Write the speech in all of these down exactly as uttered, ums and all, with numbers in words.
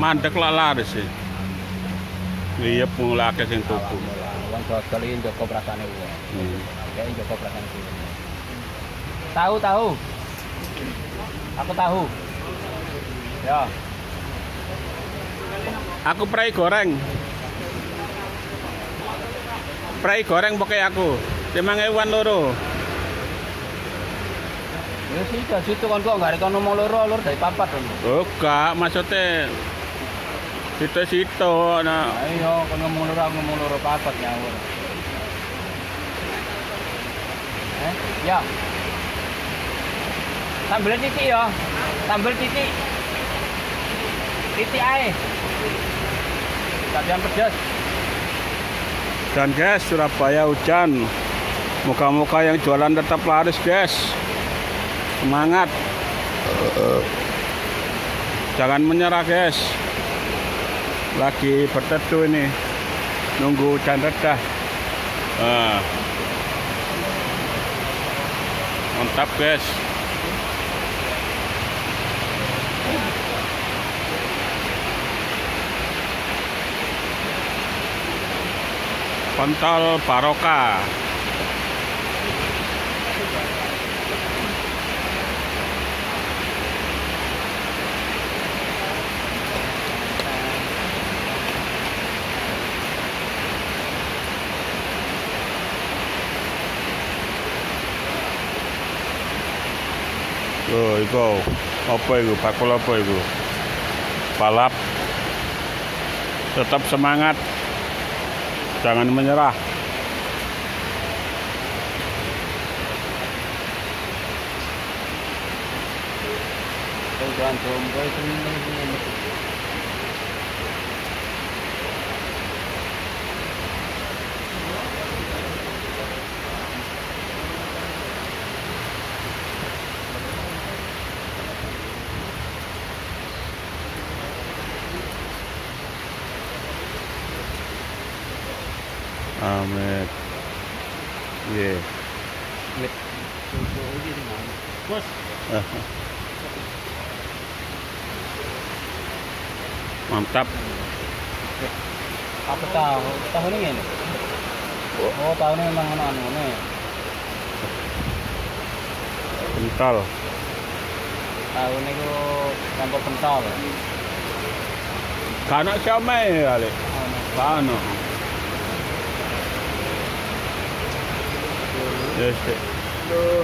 mandek lah laris sih. Iya mulai akeh sing tuku. Wong dodol iki njoko prasane wong. Hmm. Kayak njoko prasane wong. Tahu tahu. Aku tahu. Ya. Aku prei goreng. Prei goreng pokoknya aku. lima ewan loro. Ya sih, situ kan kok nggak ada ngomong loro, loro dari papat kan. Oh, enggak, maksudnya situ-situ nah. Ayo, kan ngomong loro, ngomong loro papat ngawur. Eh, ya. Sambel titik ya. Sambel titik. Titik ae. Kalian pedas. Dan guys, Surabaya hujan. Muka-muka yang jualan tetap laris, guys. Semangat. Jangan menyerah, guys. Lagi berteduh ini. Nunggu hujan reda. Nah. Mantap, guys. Pentol barokah. Oh, itu apa itu? Bakul apa itu? Balap. Tetap semangat. Jangan menyerah. Amin. Iya. Bos. Mantap. Apa tahu? Tahu ini ini. Oh, tahu ini memang anu ini. Pentol. Tahu ini ku campur pentol. Kana siapa ya, Ale? Kana. Yes, tuh.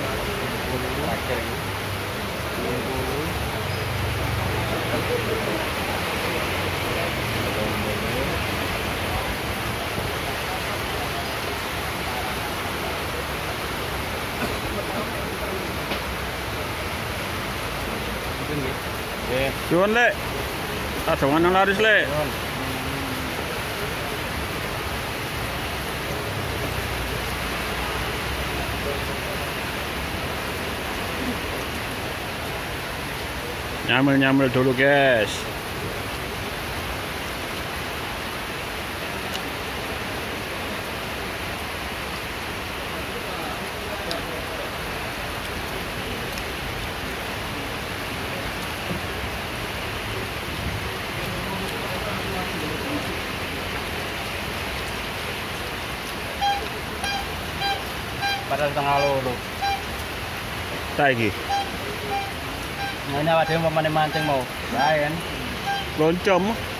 Cuman le, ada mana laris le? Nyamil-nyamil dulu, guys. Padahal setengah loro. Saiki. Ini awak dhewe mau mancing mau. Bae kan. Loncom.